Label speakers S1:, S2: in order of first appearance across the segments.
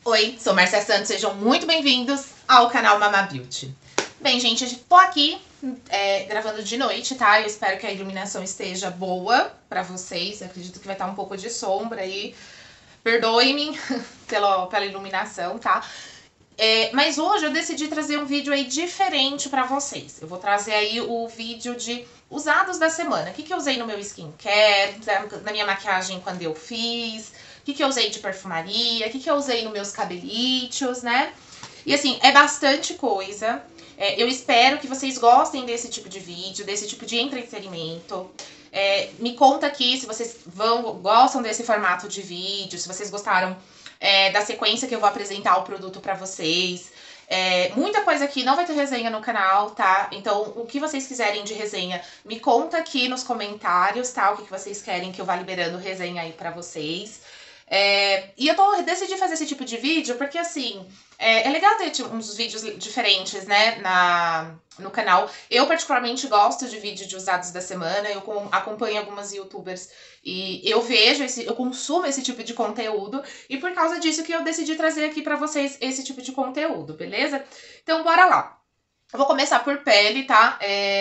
S1: Oi, sou Márcia Santos, sejam muito bem-vindos ao canal Mama Beauty. Bem, gente, eu tô aqui gravando de noite, tá? Eu espero que a iluminação esteja boa pra vocês. Eu acredito que vai estar um pouco de sombra aí. Perdoem-me pela iluminação, tá? Mas hoje eu decidi trazer um vídeo aí diferente pra vocês. Eu vou trazer aí o vídeo de usados da semana. O que eu usei no meu skincare, na minha maquiagem quando eu fiz, o que eu usei de perfumaria, o que eu usei nos meus cabelitos, né? E assim, é bastante coisa. Eu espero que vocês gostem desse tipo de vídeo, desse tipo de entretenimento. Me conta aqui se vocês gostam desse formato de vídeo, se vocês gostaram da sequência que eu vou apresentar o produto pra vocês. Muita coisa aqui não vai ter resenha no canal, tá? Então, o que vocês quiserem de resenha, me conta aqui nos comentários, tá? O que vocês querem que eu vá liberando resenha aí pra vocês. E eu decidi fazer esse tipo de vídeo porque, assim, é legal ter tipo, uns vídeos diferentes, né, no canal. Eu, particularmente, gosto de vídeo de usados da semana. Eu acompanho algumas youtubers e eu eu consumo esse tipo de conteúdo. E por causa disso que eu decidi trazer aqui pra vocês esse tipo de conteúdo, beleza? Então, bora lá. Eu vou começar por pele, tá?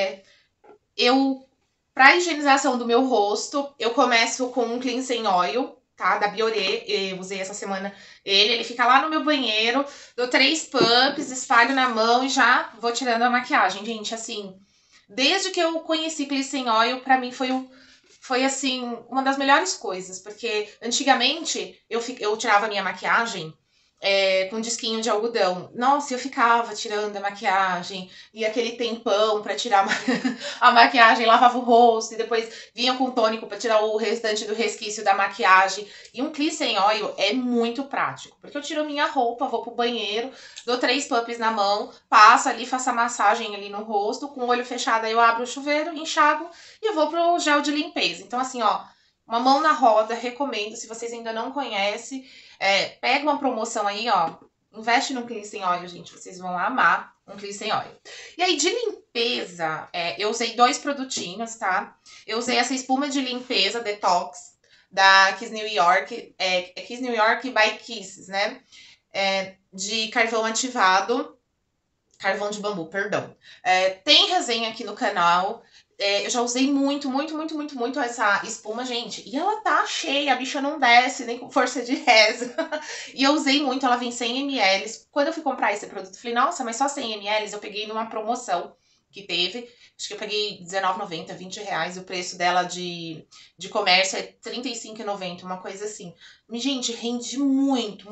S1: Pra higienização do meu rosto, eu começo com um cleansing oil, tá? Da Bioré. Eu usei essa semana ele fica lá no meu banheiro, dou 3 pumps, espalho na mão e já vou tirando a maquiagem. Gente, assim, desde que eu conheci cleansing oil, pra mim foi assim, uma das melhores coisas, porque antigamente eu tirava a minha maquiagem com disquinho de algodão. Nossa, eu ficava tirando a maquiagem, e aquele tempão pra tirar a maquiagem, lavava o rosto, e depois vinha com tônico pra tirar o restante do resquício da maquiagem. E um cleansing oil é muito prático, porque eu tiro minha roupa, vou pro banheiro, dou 3 pumps na mão, passo ali, faço a massagem ali no rosto, com o olho fechado aí eu abro o chuveiro, enxago e vou pro gel de limpeza. Então assim, ó, uma mão na roda, recomendo, se vocês ainda não conhecem, pega uma promoção aí, ó, investe no cleansing oil, gente, vocês vão amar um cleansing oil. E aí, de limpeza, eu usei 2 produtinhos, tá? Eu usei essa espuma de limpeza Detox da Kiss New York, Kiss New York by Kisses, né? De carvão ativado, carvão de bambu, perdão. Tem resenha aqui no canal. Eu já usei muito essa espuma, gente. E ela tá cheia, a bicha não desce, nem com força de reza. E eu usei muito, ela vem 100 ml. Quando eu fui comprar esse produto, eu falei, nossa, mas só 100 ml? Eu peguei numa promoção que teve. Acho que eu peguei R$19,90, R$20. O preço dela de comércio é R$35,90, uma coisa assim. Mas, gente, rende muito.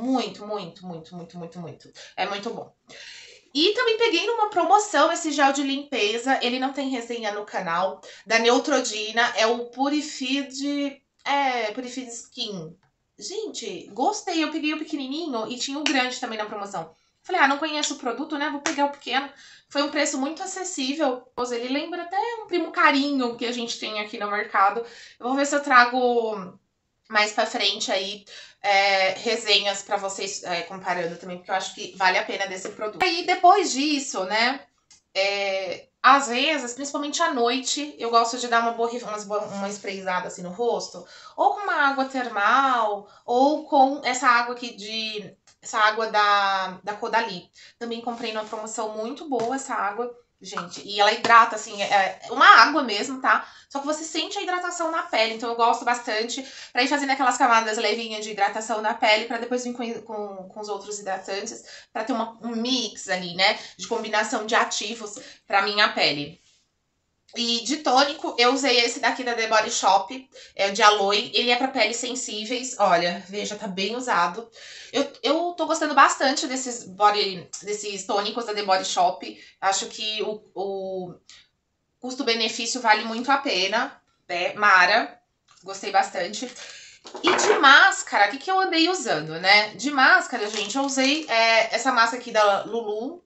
S1: É muito bom. E também peguei numa promoção esse gel de limpeza, ele não tem resenha no canal, da Neutrogena, é o Purifid Skin. Gente, gostei, eu peguei o pequenininho e tinha o grande também na promoção. Falei, não conheço o produto, né, vou pegar o pequeno. Foi um preço muito acessível, ele lembra até um primo carinho que a gente tem aqui no mercado. Eu vou ver se eu trago mais pra frente aí resenhas pra vocês comparando também, porque eu acho que vale a pena desse produto. Aí depois disso, né, às vezes, principalmente à noite, eu gosto de dar uma sprayzada assim no rosto, ou com uma água termal, ou com essa água aqui essa água da Caudalie. Também comprei numa promoção muito boa essa água, gente, e ela hidrata, assim, é uma água mesmo, tá? Só que você sente a hidratação na pele, então eu gosto bastante pra ir fazendo aquelas camadas levinhas de hidratação na pele, pra depois vir com os outros hidratantes, pra ter um mix ali, né, de combinação de ativos pra minha pele. E de tônico, eu usei esse daqui da The Body Shop, é o de aloe. Ele é pra peles sensíveis. Olha, veja, tá bem usado. Eu tô gostando bastante desses tônicos da The Body Shop. Acho que o custo-benefício vale muito a pena, né? Mara, gostei bastante. E de máscara, o que eu andei usando, né? De máscara, gente, eu usei essa máscara aqui da Lulu.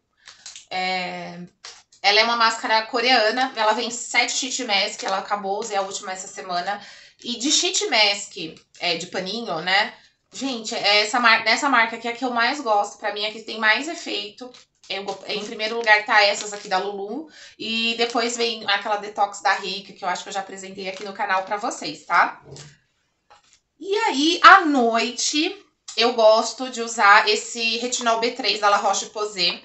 S1: Ela é uma máscara coreana, ela vem 7 sheet mask, ela acabou, usei a última essa semana. E de sheet mask, de paninho, né? Gente, nessa marca aqui é a que eu mais gosto, pra mim é a que tem mais efeito. Em primeiro lugar tá essas aqui da Lulu, e depois vem aquela Detox da Rica, que eu acho que eu já apresentei aqui no canal pra vocês, tá? E aí, à noite, eu gosto de usar esse retinol B3 da La Roche-Posay.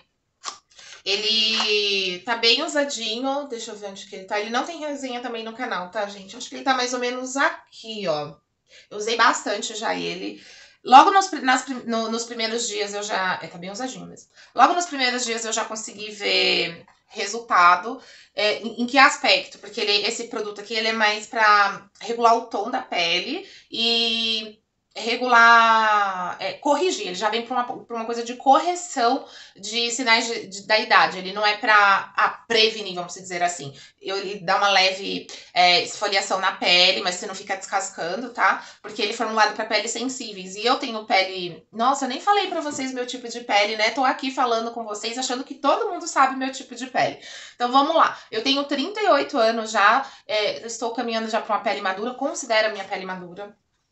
S1: Ele tá bem usadinho. Deixa eu ver onde que ele tá. Ele não tem resenha também no canal, tá, gente? Acho que ele tá mais ou menos aqui, ó. Eu usei bastante já ele. Logo nos primeiros dias eu já... tá bem usadinho mesmo. Logo nos primeiros dias eu já consegui ver resultado. Em que aspecto? Porque esse produto aqui ele é mais pra regular o tom da pele e regular, corrigir. Ele já vem pra uma coisa de correção de sinais da idade. Ele não é pra prevenir, vamos dizer assim. Ele dá uma leve esfoliação na pele, mas você não fica descascando, tá? Porque ele é formulado para peles sensíveis. E eu tenho pele... Nossa, eu nem falei pra vocês meu tipo de pele, né? Tô aqui falando com vocês, achando que todo mundo sabe meu tipo de pele. Então, vamos lá. Eu tenho 38 anos já, estou caminhando já pra uma pele madura, considero a minha pele madura.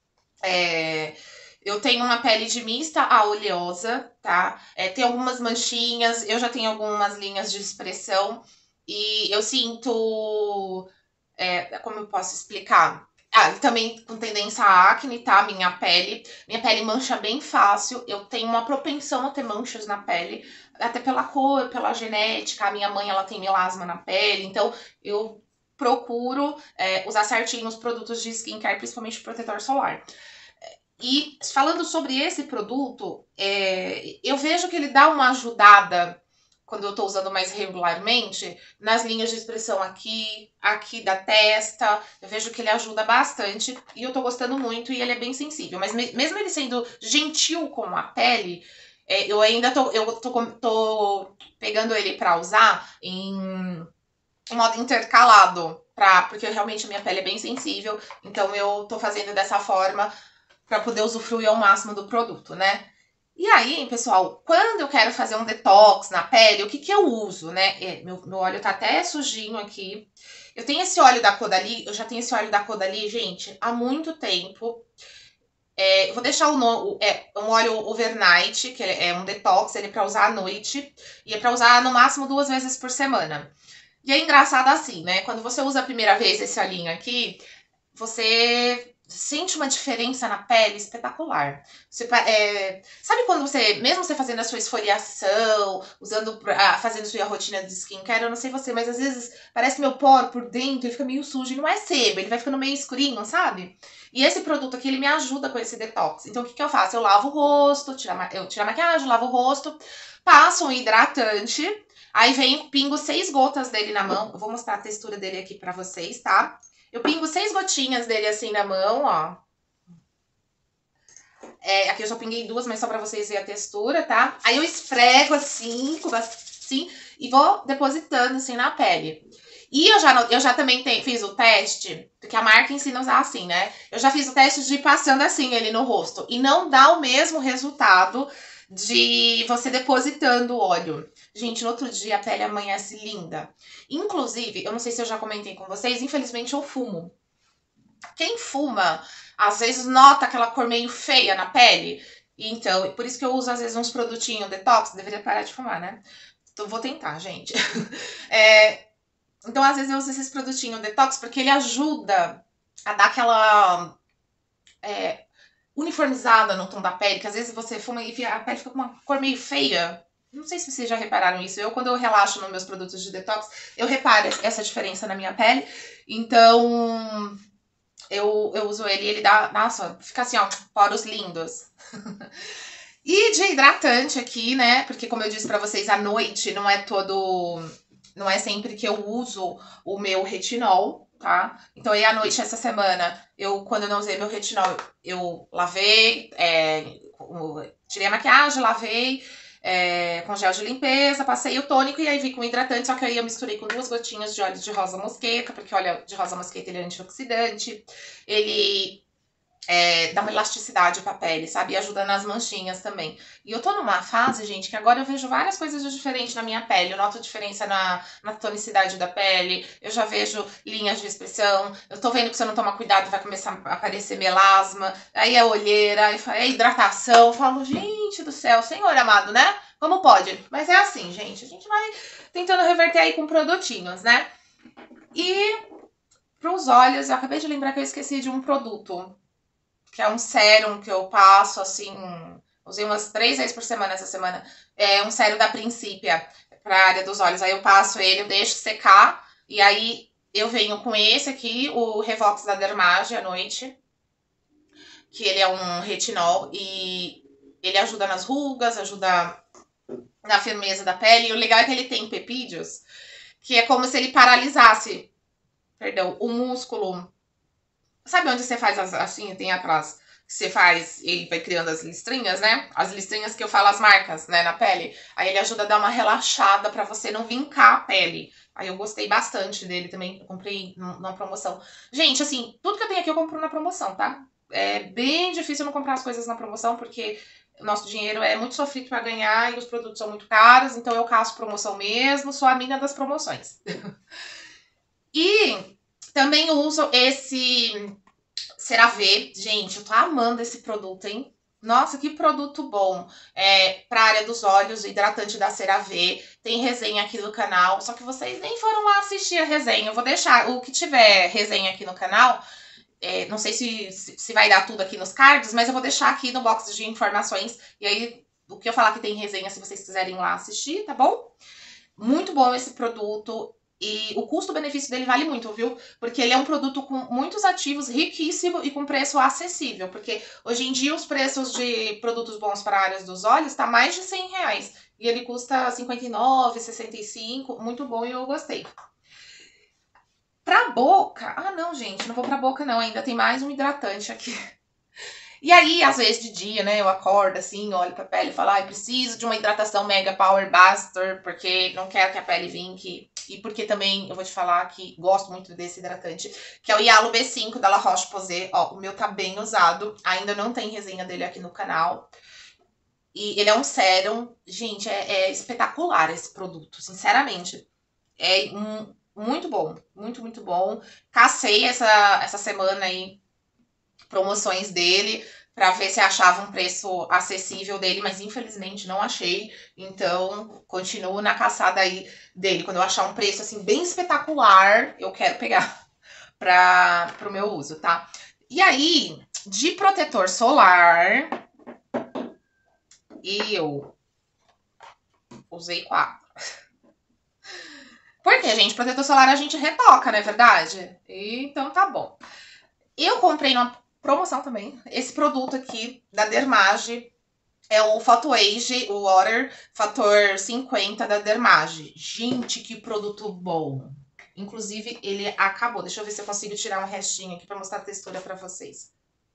S1: Eu tenho uma pele de mista a oleosa, tá? Tem algumas manchinhas, eu já tenho algumas linhas de expressão. E eu sinto... como eu posso explicar? Também com tendência a acne, tá? Minha pele mancha bem fácil. Eu tenho uma propensão a ter manchas na pele, até pela cor, pela genética. A minha mãe, ela tem melasma na pele, então eu procuro usar certinho os produtos de skincare, principalmente protetor solar. E falando sobre esse produto, eu vejo que ele dá uma ajudada quando eu tô usando mais regularmente, nas linhas de expressão aqui da testa. Eu vejo que ele ajuda bastante e eu tô gostando muito e ele é bem sensível. Mas mesmo ele sendo gentil com a pele, eu ainda tô pegando ele pra usar em modo intercalado. Porque realmente a minha pele é bem sensível, então eu tô fazendo dessa forma para poder usufruir ao máximo do produto, né? E aí, pessoal, quando eu quero fazer um detox na pele, o que que eu uso, né? Meu óleo tá até sujinho aqui. Eu tenho esse óleo da Caudalie, eu já tenho esse óleo da Caudalie, gente, há muito tempo. Eu vou deixar um óleo overnight, que é um detox, ele é pra usar à noite. E é pra usar no máximo 2 vezes por semana. E é engraçado assim, né? Quando você usa a primeira vez esse olhinho aqui, você sente uma diferença na pele espetacular. Sabe quando você, mesmo você fazendo a sua esfoliação, fazendo sua rotina de skincare, eu não sei você, mas às vezes parece meu poro por dentro, ele fica meio sujo, e não é sebo, ele vai ficando meio escurinho, sabe? E esse produto aqui, ele me ajuda com esse detox. Então, o que que eu faço? Eu lavo o rosto, eu tiro a maquiagem, lavo o rosto, passo um hidratante, aí vem, pingo 6 gotas dele na mão. Eu vou mostrar a textura dele aqui pra vocês, tá? Eu pingo 6 gotinhas dele assim na mão, ó. Aqui eu só pinguei 2, mas só pra vocês verem a textura, tá? Aí eu esfrego assim, e vou depositando assim na pele. E eu já também fiz o teste, porque a marca ensina a usar assim, né? Eu já fiz o teste de ir passando assim ele no rosto. E não dá o mesmo resultado de você depositando o óleo. Gente, no outro dia a pele amanhece linda. Inclusive, eu não sei se eu já comentei com vocês, infelizmente eu fumo. Quem fuma, às vezes nota aquela cor meio feia na pele. Então, por isso que eu uso às vezes uns produtinhos detox. Deveria parar de fumar, né? Então, vou tentar, gente. Então, às vezes eu uso esses produtinhos detox porque ele ajuda a dar aquela uniformizada no tom da pele, que às vezes você fuma e a pele fica com uma cor meio feia. Não sei se vocês já repararam isso. Quando eu relaxo nos meus produtos de detox, eu reparo essa diferença na minha pele. Então, eu uso ele e ele dá... Nossa, fica assim, ó, poros lindos. E de hidratante aqui, né? Porque como eu disse pra vocês, à noite não é sempre que eu uso o meu retinol, tá? Então aí à noite, essa semana, quando eu não usei meu retinol, eu lavei, tirei a maquiagem, lavei com gel de limpeza, passei o tônico e aí vi com hidratante, só que aí eu misturei com 2 gotinhas de óleo de rosa mosqueta, porque o óleo de rosa mosqueta ele é antioxidante, ele dá uma elasticidade pra pele, sabe? E ajuda nas manchinhas também. E eu tô numa fase, gente, que agora eu vejo várias coisas de diferente na minha pele. Eu noto diferença na tonicidade da pele, eu já vejo linhas de expressão, eu tô vendo que se eu não tomar cuidado vai começar a aparecer melasma, aí é olheira, aí é hidratação. Eu falo, gente do céu, Senhor amado, né? Como pode? Mas é assim, gente, a gente vai tentando reverter aí com produtinhos, né? E pros olhos, eu acabei de lembrar que eu esqueci de um produto que é um sérum que eu passo, assim, usei umas 3 vezes por semana essa semana. É um sérum da Principia pra área dos olhos. Aí eu passo ele, eu deixo secar, e aí eu venho com esse aqui, o Revox da Dermage à noite, que ele é um retinol e ele ajuda nas rugas, ajuda na firmeza da pele. E o legal é que ele tem pepídeos, que é como se ele paralisasse, perdão, o músculo. Sabe onde você faz assim, tem aquelas que você faz, ele vai criando as listrinhas, né? As listrinhas que eu falo, as marcas, né, na pele. Aí ele ajuda a dar uma relaxada pra você não vincar a pele. Aí eu gostei bastante dele também, eu comprei numa promoção. Gente, assim, tudo que eu tenho aqui eu compro na promoção, tá? É bem difícil não comprar as coisas na promoção, porque o nosso dinheiro é muito sofrido pra ganhar e os produtos são muito caros, então eu caço promoção mesmo, sou a mina das promoções. E também uso esse CeraVe. Gente, eu tô amando esse produto, hein? Nossa, que produto bom. Pra área dos olhos, o hidratante da CeraVe. Tem resenha aqui no canal, só que vocês nem foram lá assistir a resenha. Eu vou deixar, o que tiver resenha aqui no canal, não sei se vai dar tudo aqui nos cards, mas eu vou deixar aqui no box de informações. E aí, o que eu falar que tem resenha, se vocês quiserem ir lá assistir, tá bom? Muito bom esse produto. E o custo-benefício dele vale muito, viu? Porque ele é um produto com muitos ativos, riquíssimo e com preço acessível. Porque hoje em dia os preços de produtos bons para áreas dos olhos tá mais de R$100. E ele custa R$59, R$65. Muito bom e eu gostei. Pra boca... Ah, não, gente. Não vou pra boca, não. Ainda tem mais um hidratante aqui. E aí, às vezes de dia, né, eu acordo assim, olho pra pele e falo, ai, preciso de uma hidratação Mega Power Buster, porque não quero que a pele vinque. E porque também eu vou te falar que gosto muito desse hidratante, que é o Yalo B5 da La Roche-Posay. Ó, o meu tá bem usado, ainda não tem resenha dele aqui no canal. E ele é um sérum, gente, é espetacular esse produto, sinceramente. É muito bom, muito, muito bom. Cacei essa semana aí promoções dele para ver se achava um preço acessível dele, mas infelizmente não achei. Então, continuo na caçada aí dele. Quando eu achar um preço assim bem espetacular, eu quero pegar para o meu uso, tá? E aí, de protetor solar, eu usei 4. Porque, gente, protetor solar a gente retoca, não é verdade? Então tá bom. Eu comprei numa promoção também esse produto aqui da Dermage. É o Photo Age Water Fator 50 da Dermage. Gente, que produto bom. Inclusive, ele acabou. Deixa eu ver se eu consigo tirar um restinho aqui pra mostrar a textura pra vocês.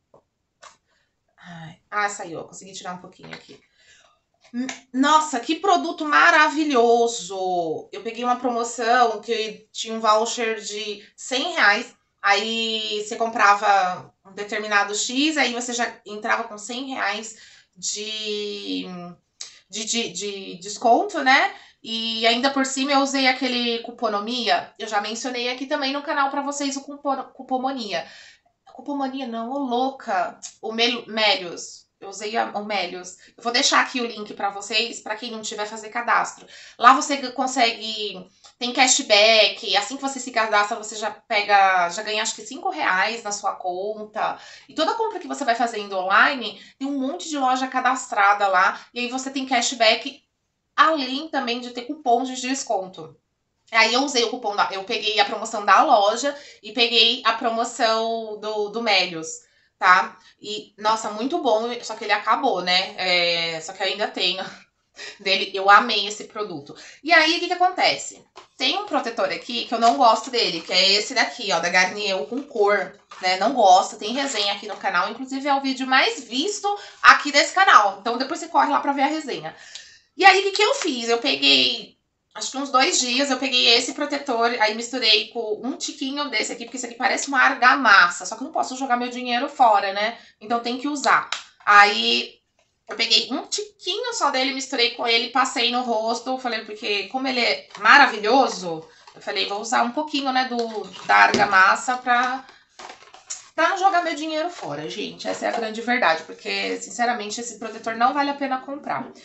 S1: Saiu. Eu consegui tirar um pouquinho aqui. Nossa, que produto maravilhoso. Eu peguei uma promoção que tinha um voucher de R$100. Aí você comprava um determinado X, aí você já entrava com R$100 de desconto, né? E ainda por cima eu usei aquele Cuponomia. Eu já mencionei aqui também no canal pra vocês o Cupomonia. Cupomonia não, ô louca. O Melius. Eu usei o Melius. Eu vou deixar aqui o link pra vocês, pra quem não tiver fazer cadastro. Lá você consegue... Tem cashback. Assim que você se cadastra, você já ganha acho que R$5 na sua conta. E toda compra que você vai fazendo online, tem um monte de loja cadastrada lá. E aí você tem cashback, além também de ter cupons de desconto. Aí eu usei o cupom, eu peguei a promoção da loja e peguei a promoção do Melius, tá? E, nossa, muito bom, só que ele acabou, né? Só que eu ainda tenho dele, eu amei esse produto. E aí, o que acontece? Tem um protetor aqui que eu não gosto dele, que é esse daqui, ó, da Garnier com cor, né? Não gosto, tem resenha aqui no canal, inclusive é o vídeo mais visto aqui desse canal. Então depois você corre lá pra ver a resenha. E aí, o que eu fiz? Eu peguei... Acho que uns 2 dias eu peguei esse protetor, aí misturei com um tiquinho desse aqui, porque isso aqui parece uma argamassa, só que eu não posso jogar meu dinheiro fora, né? Então tem que usar. Aí eu peguei um tiquinho só dele, misturei com ele, passei no rosto, falei, porque como ele é maravilhoso, eu falei, vou usar um pouquinho, né, da argamassa pra não jogar meu dinheiro fora, gente. Essa é a grande verdade, porque, sinceramente, esse protetor não vale a pena comprar.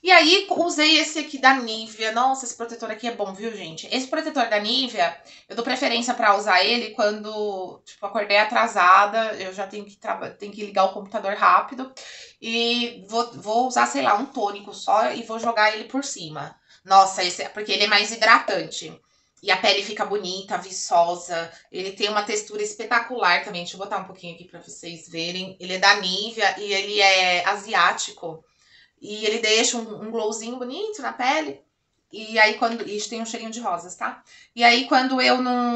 S1: E aí, usei esse aqui da Nivea. Nossa, esse protetor aqui é bom, viu, gente? Esse protetor da Nivea, eu dou preferência pra usar ele quando, tipo, acordei atrasada, eu já tenho que ligar o computador rápido. E vou usar, sei lá, um tônico só e vou jogar ele por cima. Nossa, porque ele é mais hidratante. E a pele fica bonita, viçosa. Ele tem uma textura espetacular também. Deixa eu botar um pouquinho aqui pra vocês verem. Ele é da Nivea e ele é asiático. E ele deixa um glowzinho bonito na pele. E aí, quando. Isso tem um cheirinho de rosas, tá? E aí, quando eu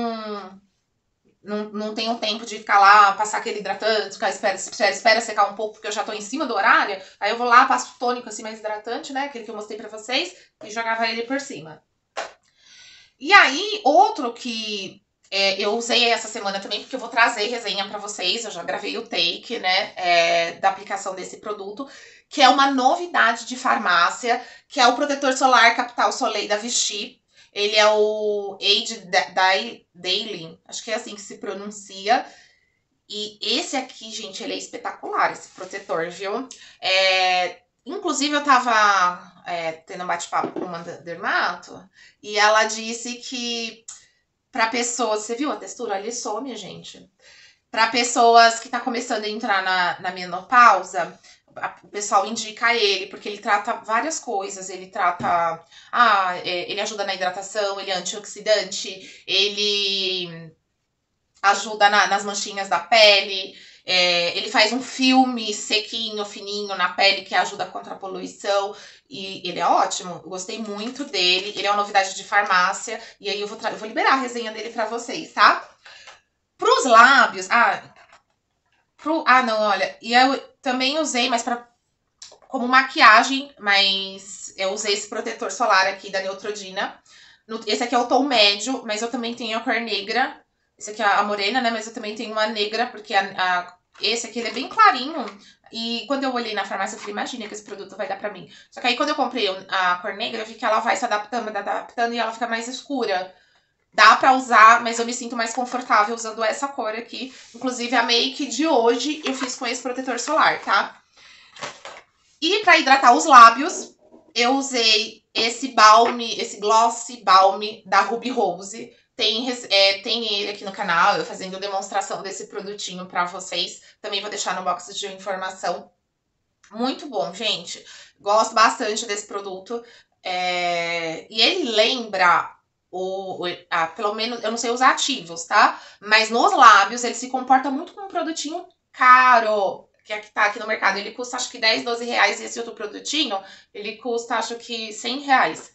S1: não tenho tempo de ficar lá, passar aquele hidratante, ficar espera secar um pouco, porque eu já tô em cima do horário, aí eu vou lá, passo o tônico assim mais hidratante, né? Aquele que eu mostrei pra vocês, e jogava ele por cima. E aí, outro que eu usei essa semana também, porque eu vou trazer resenha pra vocês, eu já gravei o take, né, da aplicação desse produto, que é uma novidade de farmácia, que é o protetor solar Capital Soleil da Vichy. Ele é o Age Daily, acho que é assim que se pronuncia. E esse aqui, gente, ele é espetacular, esse protetor, viu? Inclusive, eu tava tendo um bate-papo com uma dermato, e ela disse que para pessoas... Você viu a textura? Ele some, gente. Para pessoas que tá começando a entrar na menopausa, o pessoal indica ele, porque ele trata várias coisas. Ele trata... ele ajuda na hidratação, ele é antioxidante, ele ajuda nas manchinhas da pele, ele faz um filme sequinho, fininho na pele que ajuda contra a poluição. E ele é ótimo, eu gostei muito dele. Ele é uma novidade de farmácia. E aí eu vou liberar a resenha dele pra vocês, tá? Pros lábios... não, olha. E eu também usei, mas como maquiagem, mas eu usei esse protetor solar aqui da Neutrogena. Esse aqui é o tom médio, mas eu também tenho a cor negra. Esse aqui é a morena, né? Mas eu também tenho uma negra, porque esse aqui ele é bem clarinho. E quando eu olhei na farmácia, eu falei, imagina que esse produto vai dar pra mim. Só que aí quando eu comprei a cor negra, eu vi que ela vai se adaptando e ela fica mais escura. Dá pra usar, mas eu me sinto mais confortável usando essa cor aqui. Inclusive, a make de hoje eu fiz com esse protetor solar, tá? E pra hidratar os lábios, eu usei esse balme, esse gloss balme da Ruby Rose. Tem ele aqui no canal, eu fazendo demonstração desse produtinho pra vocês. Também vou deixar no box de informação. Muito bom, gente. Gosto bastante desse produto. E ele lembra pelo menos, eu não sei os ativos, tá? Mas nos lábios ele se comporta muito como um produtinho caro, que é que tá aqui no mercado. Ele custa acho que 10, 12 reais. E esse outro produtinho, ele custa acho que 100 reais.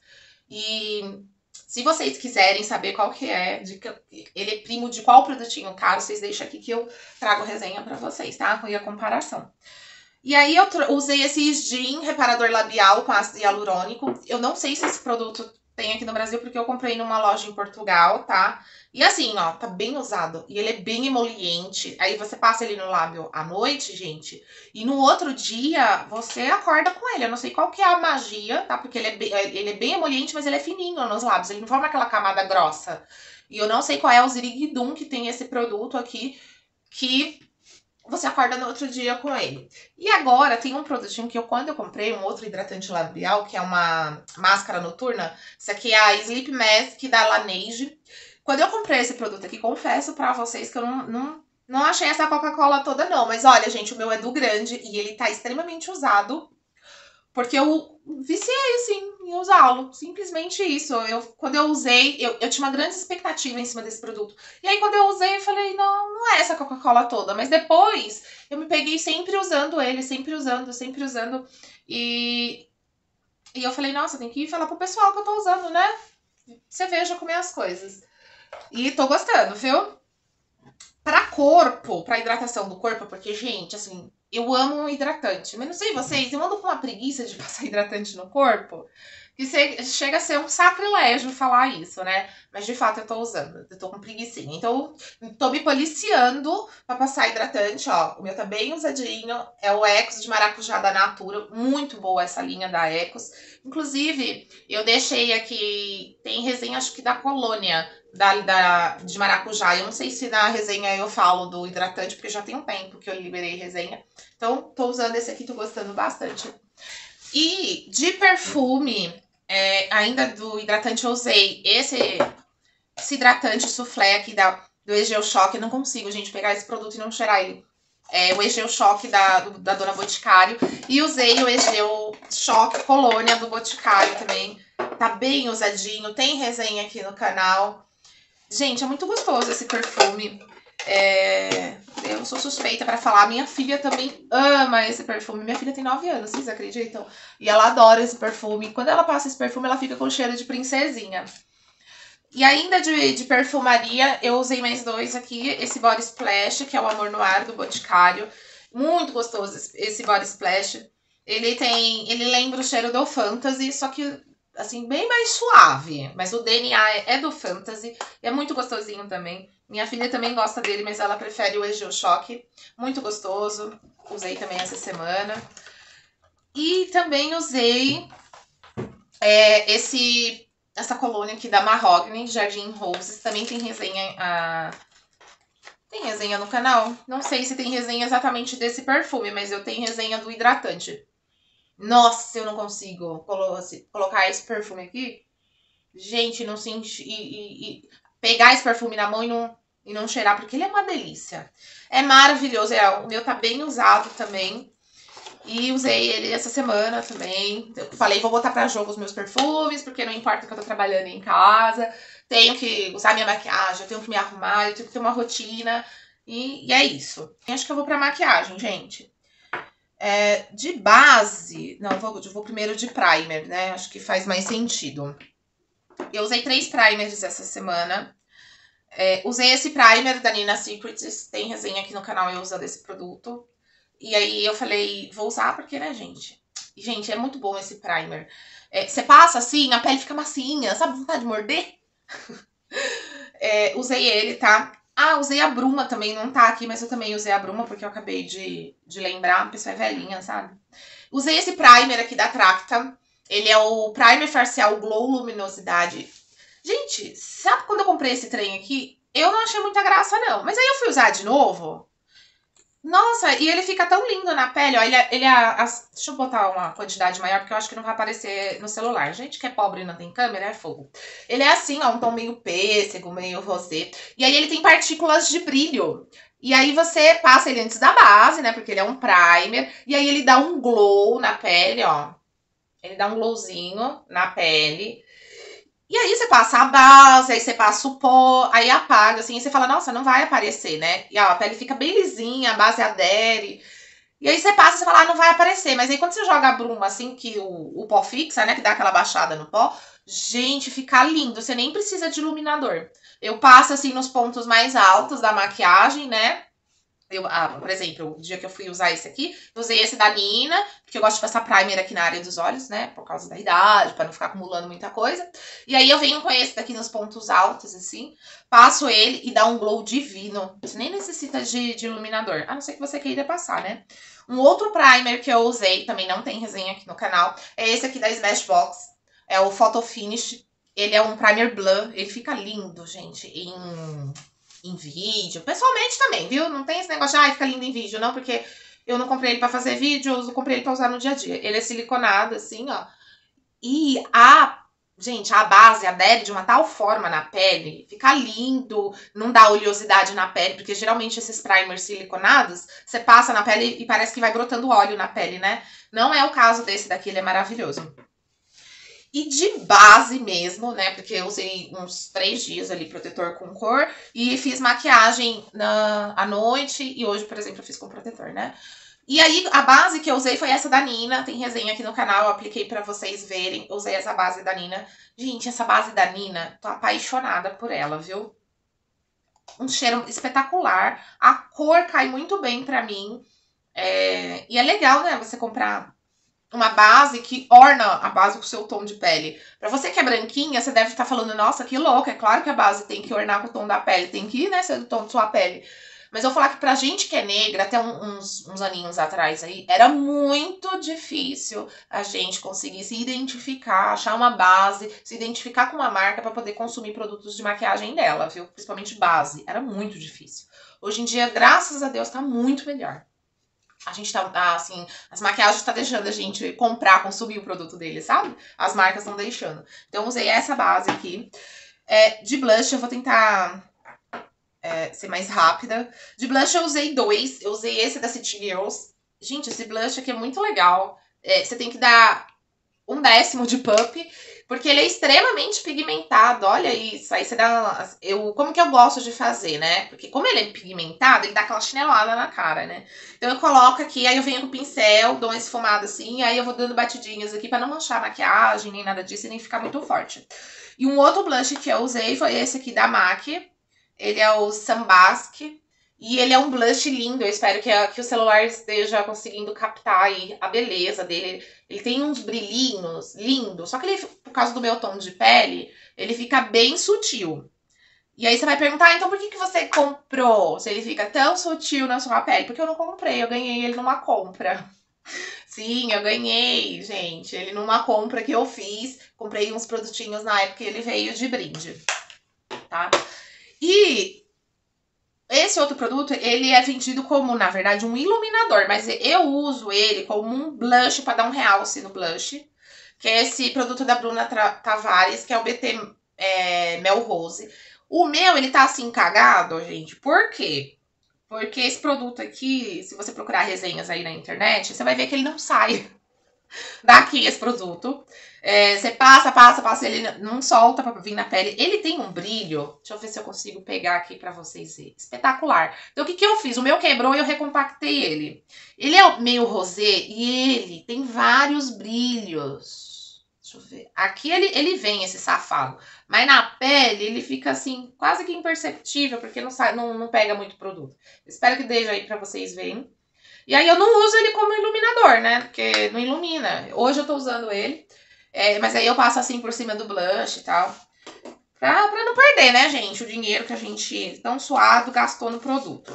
S1: E se vocês quiserem saber qual que é, ele é primo de qual produtinho caro, vocês deixam aqui que eu trago resenha pra vocês, tá? E a comparação. E aí eu usei esse Isdin reparador labial com ácido hialurônico. Eu não sei se esse produto tem aqui no Brasil, porque eu comprei numa loja em Portugal, tá? E assim, ó, tá bem usado. E ele é bem emoliente. Aí você passa ele no lábio à noite, gente. E no outro dia, você acorda com ele. Eu não sei qual que é a magia, tá? Porque ele é bem emoliente, mas ele é fininho nos lábios. Ele não forma aquela camada grossa. E eu não sei qual é o Ziriguidum que tem esse produto aqui, que você acorda no outro dia com ele. E agora tem um produtinho que quando eu comprei, um outro hidratante labial, que é uma máscara noturna. Isso aqui é a Sleep Mask da Laneige. Quando eu comprei esse produto aqui, confesso pra vocês que eu não achei essa Coca-Cola toda não. Mas olha, gente, o meu é do grande e ele tá extremamente usado. Porque eu viciei, assim, em usá-lo. Simplesmente isso. Quando eu usei, eu tinha uma grande expectativa em cima desse produto. E aí, quando eu usei, eu falei, não é essa Coca-Cola toda. Mas depois, eu me peguei sempre usando ele, sempre usando, sempre usando. E eu falei, nossa, tem que ir falar pro pessoal que eu tô usando, né? Você veja como é as coisas. E tô gostando, viu? Pra corpo, pra hidratação do corpo, porque, gente, assim, eu amo um hidratante. Mas não sei vocês, eu ando com uma preguiça de passar hidratante no corpo, que chega a ser um sacrilégio falar isso, né? Mas de fato eu tô usando, eu tô com preguicinha. Então, tô me policiando pra passar hidratante, ó. O meu tá bem usadinho, é o Ecos de maracujá da Natura. Muito boa essa linha da Ecos. Inclusive, eu deixei aqui, tem resenha acho que da Colônia, de maracujá. Eu não sei se na resenha eu falo do hidratante, porque já tem um tempo que eu liberei resenha. Então, tô usando esse aqui, tô gostando bastante. E de perfume, ainda do hidratante, eu usei esse hidratante soufflé aqui do Egeu Choque. Eu não consigo, gente, pegar esse produto e não cheirar ele. É o Egeu Choque da Dona Boticário. E usei o Egeu Choque Colônia do Boticário também. Tá bem usadinho, tem resenha aqui no canal. Gente, é muito gostoso esse perfume. Eu sou suspeita pra falar. Minha filha também ama esse perfume. Minha filha tem 9 anos, vocês acreditam? E ela adora esse perfume. Quando ela passa esse perfume, ela fica com cheiro de princesinha. E ainda de perfumaria, eu usei mais dois aqui. Esse Body Splash, que é o Amor no Ar, do Boticário. Muito gostoso esse Body Splash. Ele lembra o cheiro do Fantasy, só que, assim, bem mais suave. Mas o DNA é do Fantasy. É muito gostosinho também. Minha filha também gosta dele, mas ela prefere o Egeu Choque. Muito gostoso. Usei também essa semana. E também usei essa colônia aqui da Mahogany, Jardim Roses. Também tem resenha. Tem resenha no canal? Não sei se tem resenha exatamente desse perfume, mas eu tenho resenha do hidratante. Nossa, eu não consigo colocar esse perfume aqui. Gente, não senti. E pegar esse perfume na mão e não cheirar, porque ele é uma delícia. É maravilhoso. O meu tá bem usado também. E usei ele essa semana também. Eu falei, vou botar pra jogo os meus perfumes, porque não importa que eu tô trabalhando em casa. Tenho que usar minha maquiagem, eu tenho que me arrumar, eu tenho que ter uma rotina. E é isso. Acho que eu vou pra maquiagem, gente. De base... Não, eu vou primeiro de primer, né? Acho que faz mais sentido. Eu usei 3 primers essa semana. Usei esse primer da Nina Secrets. Tem resenha aqui no canal eu usando esse produto. E aí eu falei, vou usar porque, né, gente? E, gente, é muito bom esse primer. Você passa assim, a pele fica macinha, sabe? Vontade de morder? Usei ele, tá? Usei a Bruma também, não tá aqui, mas eu também usei a Bruma porque eu acabei de lembrar. A pessoa é velhinha, sabe? Usei esse primer aqui da Tracta. Ele é o Primer Facial Glow Luminosidade. Gente, sabe quando eu comprei esse trem aqui? Eu não achei muita graça, não. Mas aí eu fui usar de novo. Nossa, e ele fica tão lindo na pele, ó. Deixa eu botar uma quantidade maior, porque eu acho que não vai aparecer no celular. Gente que é pobre e não tem câmera, é fogo. Ele é assim, ó, um tom meio pêssego, meio rosé. E aí ele tem partículas de brilho. E aí você passa ele antes da base, né? Porque ele é um primer. E aí ele dá um glow na pele, ó. Ele dá um glowzinho na pele. E aí você passa a base, aí você passa o pó, aí apaga, assim, e você fala, nossa, não vai aparecer, né? E ó, a pele fica bem lisinha, a base adere. E aí você passa e você fala, não vai aparecer. Mas aí quando você joga a bruma, assim, que o pó fixa, né? Que dá aquela baixada no pó, gente, fica lindo. Você nem precisa de iluminador. Eu passo, assim, nos pontos mais altos da maquiagem, né? Por exemplo, o dia que eu fui usar esse aqui, eu usei esse da Nina, porque eu gosto de passar primer aqui na área dos olhos, né? Por causa da idade, pra não ficar acumulando muita coisa. E aí eu venho com esse daqui nos pontos altos, assim, passo ele e dá um glow divino. Você nem necessita de iluminador, a não ser que você queira passar, né? Um outro primer que eu usei, também não tem resenha aqui no canal, é esse aqui da Smashbox. É o Photo Finish. Ele é um primer blur, ele fica lindo, gente, em vídeo. Pessoalmente também, viu? Não tem esse negócio de, fica lindo em vídeo, não, porque eu não comprei ele pra fazer vídeo, eu comprei ele pra usar no dia a dia. Ele é siliconado, assim, ó. E gente, a base adere de uma tal forma na pele, fica lindo, não dá oleosidade na pele, porque geralmente esses primers siliconados, você passa na pele e parece que vai brotando óleo na pele, né? Não é o caso desse daqui, ele é maravilhoso. E de base mesmo, né? Porque eu usei uns 3 dias ali protetor com cor e fiz maquiagem à noite e hoje, por exemplo, eu fiz com protetor, né? E aí a base que eu usei foi essa da Nina, tem resenha aqui no canal, eu apliquei pra vocês verem, eu usei essa base da Nina. Gente, essa base da Nina, tô apaixonada por ela, viu? Um cheiro espetacular, a cor cai muito bem pra mim. E é legal, né, você comprar uma base que orna a base com o seu tom de pele. Pra você que é branquinha, você deve estar falando, nossa, que louco, é claro que a base tem que ornar com o tom da pele, tem que, né, ser do tom de sua pele. Mas eu vou falar que pra gente que é negra, até uns aninhos atrás aí, era muito difícil a gente conseguir se identificar, achar uma base, se identificar com uma marca pra poder consumir produtos de maquiagem dela, viu? Principalmente base. Era muito difícil. Hoje em dia, graças a Deus, tá muito melhor. A gente tá, assim, as maquiagens tá deixando a gente comprar, consumir o produto dele, sabe? As marcas estão deixando. Então, eu usei essa base aqui. De blush, eu vou tentar ser mais rápida. De blush, eu usei dois. Eu usei esse da City Girls. Gente, esse blush aqui é muito legal. Você tem que dar 1/10 de pup, porque ele é extremamente pigmentado. Olha isso. Aí você dá. Como que eu gosto de fazer, né? Porque como ele é pigmentado, ele dá aquela chinelada na cara, né? Então eu coloco aqui, aí eu venho com o pincel, dou uma esfumada assim, aí eu vou dando batidinhas aqui pra não manchar a maquiagem, nem nada disso, e nem ficar muito forte. E um outro blush que eu usei foi esse aqui da MAC. Ele é o Sambask. E ele é um blush lindo. Eu espero que o celular esteja conseguindo captar aí a beleza dele. Ele tem uns brilhinhos lindos. Só que ele, por causa do meu tom de pele, ele fica bem sutil. E aí você vai perguntar, então por que você comprou se ele fica tão sutil na sua pele? Porque eu não comprei, eu ganhei ele numa compra. Sim, eu ganhei, gente. Ele numa compra que eu fiz. Comprei uns produtinhos na época e ele veio de brinde, tá? E esse outro produto, ele é vendido como, na verdade, um iluminador, mas eu uso ele como um blush para dar um realce no blush, que é esse produto da Bruna Tavares, que é o BT Mel Rose. O meu, ele tá assim cagado, gente. Por quê? Porque esse produto aqui, se você procurar resenhas aí na internet, você vai ver que ele não sai daqui esse produto. Você passa, ele não solta pra vir na pele. Ele tem um brilho, deixa eu ver se eu consigo pegar aqui pra vocês verem. Espetacular. Então, o que eu fiz? O meu quebrou e eu recompactei ele. Ele é meio rosé e ele tem vários brilhos. Deixa eu ver. Aqui ele vem, esse safado. Mas na pele, ele fica assim, quase que imperceptível, porque não pega muito produto. Espero que deixe aí pra vocês verem. E aí eu não uso ele como iluminador, né? Porque não ilumina. Hoje eu tô usando ele. Mas aí eu passo assim por cima do blush e tal. Pra não perder, né, gente? O dinheiro que a gente tão suado gastou no produto.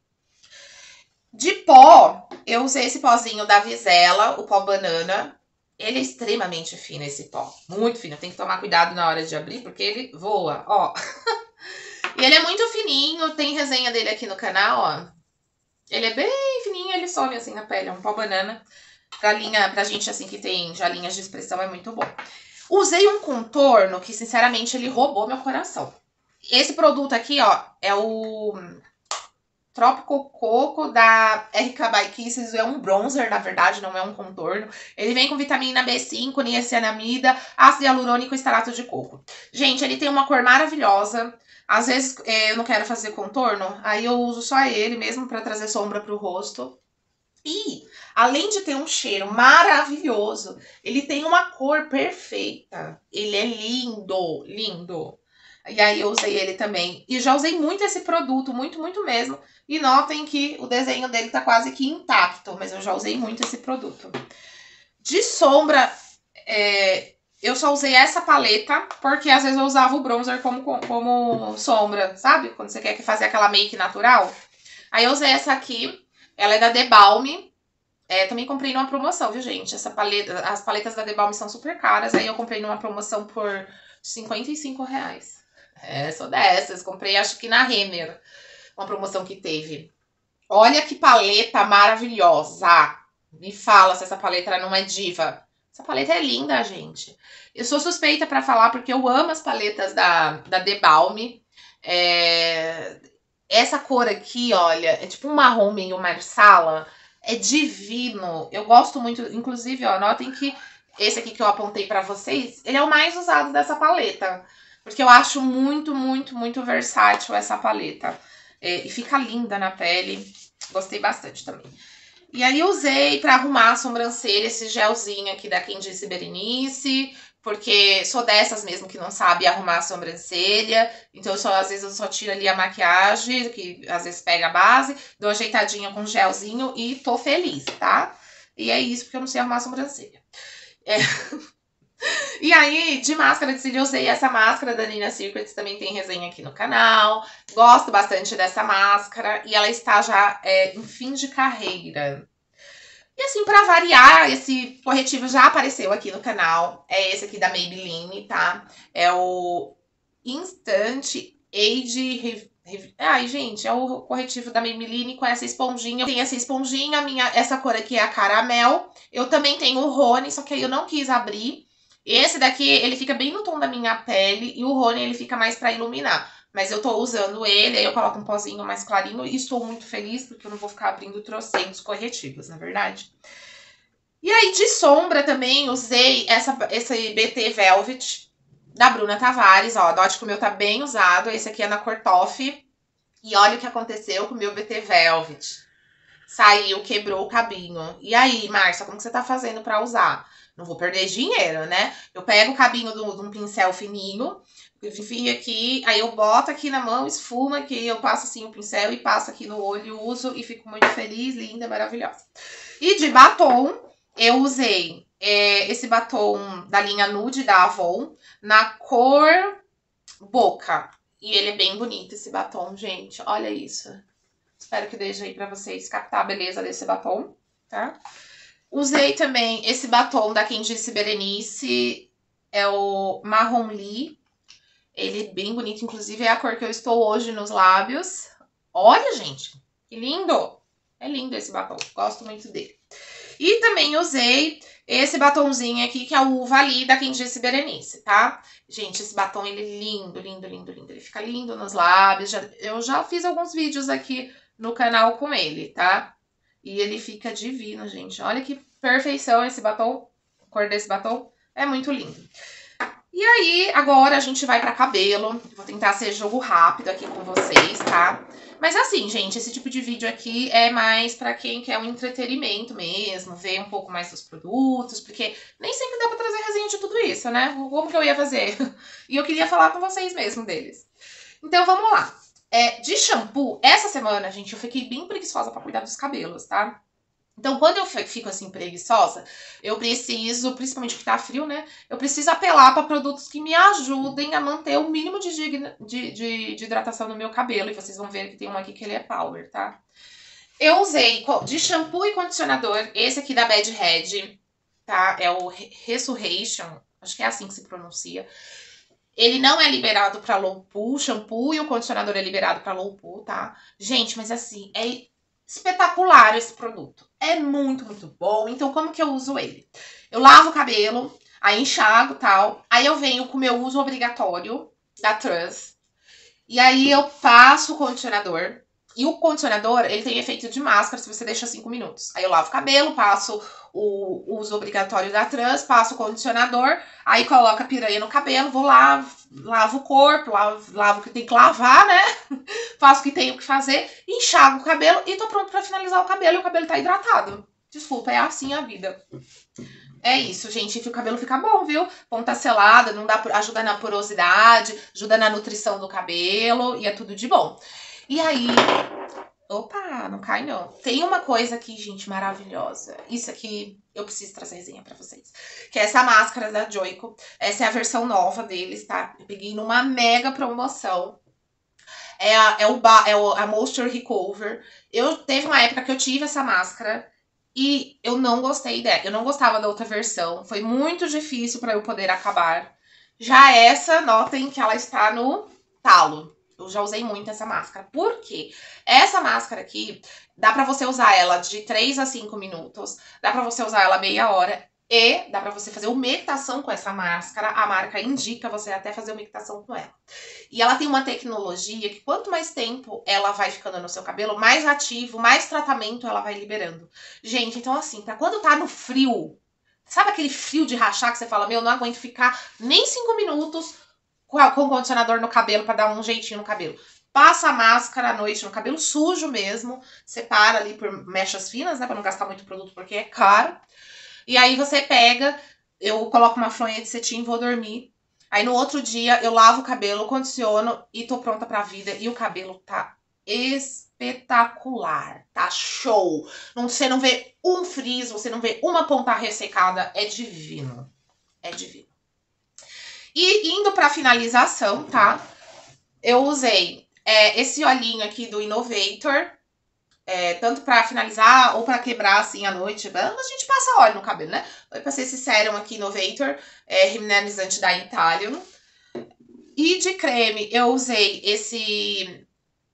S1: De pó, eu usei esse pozinho da Visela, o pó banana. Ele é extremamente fino, esse pó. Muito fino. Tem que tomar cuidado na hora de abrir, porque ele voa, ó. E ele é muito fininho. Tem resenha dele aqui no canal, ó. Ele é bem fininho, ele some assim na pele, é um pó banana. Pra gente assim que tem já linhas de expressão, é muito bom. Usei um contorno que, sinceramente, ele roubou meu coração. Esse produto aqui, ó, é o Trópico Coco da RK by Kisses. É um bronzer, na verdade, não é um contorno. Ele vem com vitamina B5, niacinamida, ácido hialurônico e extrato de coco. Gente, ele tem uma cor maravilhosa. Às vezes eu não quero fazer contorno, aí eu uso só ele mesmo pra trazer sombra pro rosto. E, além de ter um cheiro maravilhoso, ele tem uma cor perfeita. Ele é lindo, lindo. E aí eu usei ele também. E já usei muito esse produto, muito, muito mesmo. E notem que o desenho dele tá quase que intacto, mas eu já usei muito esse produto. De sombra, eu só usei essa paleta, porque às vezes eu usava o bronzer como sombra, sabe? Quando você quer fazer aquela make natural. Aí eu usei essa aqui, ela é da The Balm. Também comprei numa promoção, viu, gente? As paletas da The Balm são super caras, aí eu comprei numa promoção por R$55. Sou dessas. Comprei, acho que na Renner, uma promoção que teve. Olha que paleta maravilhosa. Me fala se essa paleta não é diva. Essa paleta é linda, gente. Eu sou suspeita pra falar porque eu amo as paletas da The Balm. Essa cor aqui, olha, é tipo um marrom meio marsala. É divino. Eu gosto muito. Inclusive, ó, notem que esse aqui que eu apontei pra vocês, ele é o mais usado dessa paleta. Porque eu acho muito, muito, muito versátil essa paleta. E fica linda na pele. Gostei bastante também. E aí eu usei pra arrumar a sobrancelha esse gelzinho aqui da Quem Disse Berenice. Porque sou dessas mesmo que não sabe arrumar a sobrancelha. Então, às vezes eu só tiro ali a maquiagem, que às vezes pega a base, dou uma ajeitadinha com gelzinho e tô feliz, tá? E é isso, porque eu não sei arrumar a sobrancelha. E aí, de máscara de cílio, eu usei essa máscara da Nina Secrets, também tem resenha aqui no canal. Gosto bastante dessa máscara e ela está já em fim de carreira. E assim, pra variar, esse corretivo já apareceu aqui no canal. É esse aqui da Maybelline, tá? É o Instant Age Ai, gente, é o corretivo da Maybelline com essa esponjinha. Tem essa esponjinha, essa cor aqui é a caramel. Eu também tenho o Rony, só que aí eu não quis abrir. Esse daqui, ele fica bem no tom da minha pele e o Rony, ele fica mais pra iluminar. Mas eu tô usando ele, aí eu coloco um pozinho mais clarinho e estou muito feliz porque eu não vou ficar abrindo trocentos corretivos, na verdade. E aí, de sombra também, usei esse BT Velvet da Bruna Tavares, ó. Note que o meu tá bem usado. Esse aqui é na cor Toffee. E olha o que aconteceu com o meu BT Velvet. Saiu, quebrou o cabinho. E aí, Márcia, como que você tá fazendo pra usar? Não vou perder dinheiro, né? Eu pego o cabinho de um pincel fininho, enfio aqui, aí eu boto aqui na mão, esfuma aqui, eu passo assim o pincel e passo aqui no olho, uso e fico muito feliz, linda, maravilhosa. E de batom, eu usei esse batom da linha Nude da Avon, na cor Boca. E ele é bem bonito, esse batom, gente. Olha isso. Espero que deixe aí pra vocês captar a beleza desse batom, tá? Usei também esse batom da Quem Disse Berenice, é o Marron Lee. Ele é bem bonito, inclusive é a cor que eu estou hoje nos lábios. Olha, gente, que lindo! É lindo esse batom, gosto muito dele. E também usei esse batomzinho aqui, que é o Uva Lee da Quem Disse Berenice, tá? Gente, esse batom, ele é lindo, lindo, lindo, lindo. Ele fica lindo nos lábios. Eu já fiz alguns vídeos aqui no canal com ele, tá? E ele fica divino, gente. Olha que perfeição esse batom. A cor desse batom é muito lindo. E aí, agora a gente vai pra cabelo. Vou tentar ser jogo rápido aqui com vocês, tá? Mas assim, gente, esse tipo de vídeo aqui é mais pra quem quer um entretenimento mesmo, ver um pouco mais dos produtos, porque nem sempre dá pra trazer resenha de tudo isso, né? Como que eu ia fazer? E eu queria falar com vocês mesmo deles. Então, vamos lá. De shampoo, essa semana, gente, eu fiquei bem preguiçosa pra cuidar dos cabelos, tá? Então, quando eu fico assim preguiçosa, eu preciso, principalmente porque tá frio, né? Eu preciso apelar para produtos que me ajudem a manter o mínimo de hidratação no meu cabelo. E vocês vão ver que tem um aqui que ele é power, tá? Eu usei de shampoo e condicionador, esse aqui da Bad Head, tá? É o Resurrection, acho que é assim que se pronuncia. Ele não é liberado para low pool, o shampoo e o condicionador é liberado para low pool, tá? Gente, mas assim, é espetacular esse produto. É muito, muito bom. Então, como que eu uso ele? Eu lavo o cabelo, aí enxago e tal. Aí eu venho com o meu uso obrigatório da Trust. E aí eu passo o condicionador. E o condicionador, ele tem efeito de máscara se você deixa 5 minutos. Aí eu lavo o cabelo, passo o uso obrigatório da Trans, passo o condicionador, aí coloco a piranha no cabelo, vou lá, lavo o corpo, lavo o que tem que lavar, né? Faço o que tenho que fazer, enxago o cabelo e tô pronto pra finalizar o cabelo e o cabelo tá hidratado. Desculpa, é assim a vida. É isso, gente. O cabelo fica bom, viu? Ponta selada, não dá, ajuda na porosidade, ajuda na nutrição do cabelo e é tudo de bom. E aí... Opa, não cai não. Tem uma coisa aqui, gente, maravilhosa. Isso aqui eu preciso trazer resenha pra vocês. Que é essa máscara da Joico. Essa é a versão nova deles, tá? Eu peguei numa mega promoção. A Moisture Recover. Teve uma época que eu tive essa máscara e eu não gostei dela. Eu não gostava da outra versão. Foi muito difícil pra eu poder acabar. Já essa, notem que ela está no talo. Eu já usei muito essa máscara. Por quê? Essa máscara aqui, dá pra você usar ela de 3 a 5 minutos. Dá pra você usar ela meia hora. E dá pra você fazer umectação com essa máscara. A marca indica você até fazer umectação com ela. E ela tem uma tecnologia que quanto mais tempo ela vai ficando no seu cabelo, mais ativo, mais tratamento ela vai liberando. Gente, então assim, pra quando tá no frio, sabe aquele frio de rachar que você fala, meu, não aguento ficar nem 5 minutos com o condicionador no cabelo pra dar um jeitinho no cabelo. Passa a máscara à noite no cabelo sujo mesmo, separa ali por mechas finas, né, pra não gastar muito produto porque é caro. E aí você pega, eu coloco uma fronha de cetim e vou dormir. Aí no outro dia eu lavo o cabelo, condiciono e tô pronta pra vida. E o cabelo tá espetacular, tá show. Você não vê um frizz, você não vê uma ponta ressecada, é divino. É divino. E indo pra finalização, tá? Eu usei esse olhinho aqui do Innovator, tanto pra finalizar ou pra quebrar assim à noite. A gente passa óleo no cabelo, né? Eu passei esse sérum aqui, Innovator, remineralizante da Italian. E de creme, eu usei esse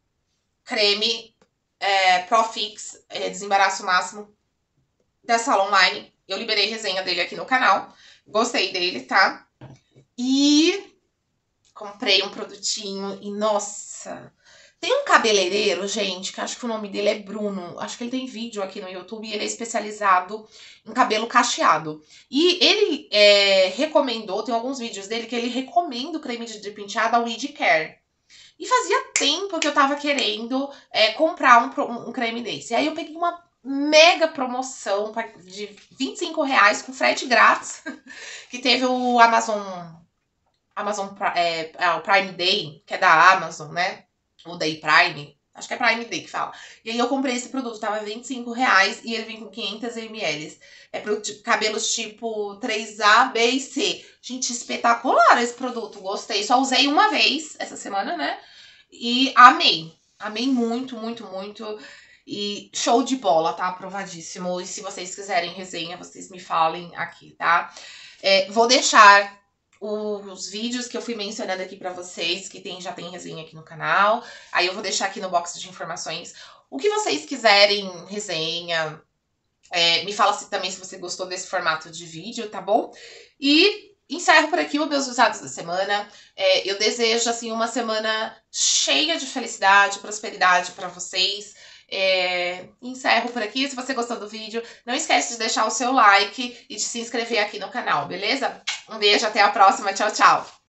S1: creme Profix, desembaraço máximo da Sala Online. Eu liberei resenha dele aqui no canal. Gostei dele, tá? E comprei um produtinho e, nossa... Tem um cabeleireiro, gente, que acho que o nome dele é Bruno. Acho que ele tem vídeo aqui no YouTube e ele é especializado em cabelo cacheado. E ele recomendou, tem alguns vídeos dele que ele recomenda o creme de penteado, a Weed Care. E fazia tempo que eu tava querendo comprar um creme desse. E aí eu peguei uma mega promoção de R$ 25 com frete grátis, que teve o o Prime Day, que é da Amazon, né? O Day Prime. Acho que é Prime Day que fala. E aí eu comprei esse produto, tava R$ 25 e ele vem com 500 ml. É pro cabelos tipo 3A, B e C. Gente, espetacular esse produto, gostei. Só usei uma vez essa semana, né? E amei. Amei muito, muito, muito. E show de bola, tá? Aprovadíssimo. E se vocês quiserem resenha, vocês me falem aqui, tá? Vou deixar os vídeos que eu fui mencionando aqui pra vocês, que já tem resenha aqui no canal. Aí eu vou deixar aqui no box de informações o que vocês quiserem, resenha. Me fala também se você gostou desse formato de vídeo, tá bom? E encerro por aqui os meus usados da semana. Eu desejo, assim, uma semana cheia de felicidade, prosperidade pra vocês. Encerro por aqui. Se você gostou do vídeo, não esquece de deixar o seu like e de se inscrever aqui no canal, beleza? Um beijo, até a próxima. Tchau, tchau!